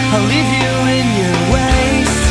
I'll leave you in your waste.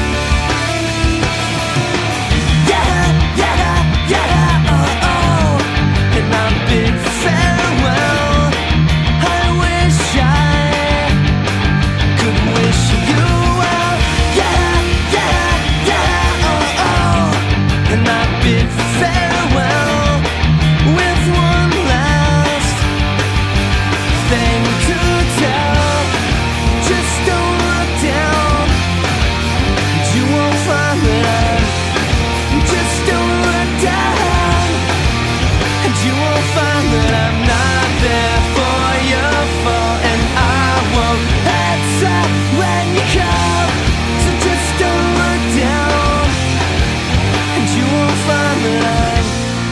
Yeah, yeah, yeah, oh, oh. And my big farewell, I wish I could wish you well. Yeah, yeah, yeah, oh, oh. And my big farewell, with one last thing to tell. Just don't look down, you won't find that I'm. Just don't look down, and you won't find that I'm not there for your fall. And I won't answer when you call. So just don't look down, and you won't find that I'm.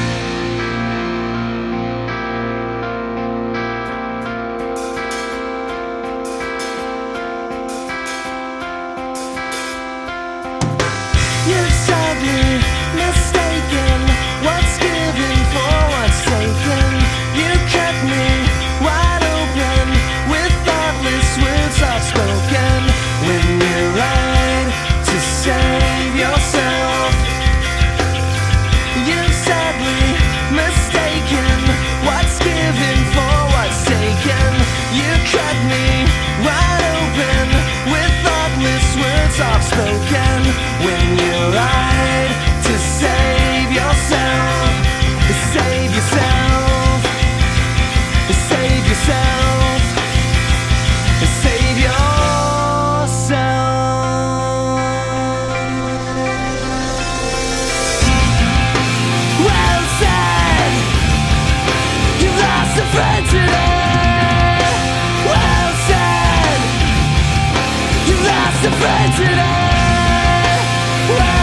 You're sadly mistaken. What's given for what's taken? You cut me wide open with thoughtless words soft spoken. When you lied to save yourself, you're sadly mistaken. What's given for what's taken? You cut me wide open with thoughtless words soft spoken. When you lied to save yourself, save yourself, save yourself, save yourself. Well said, you lost a friend today. Well said, you lost a friend today. Well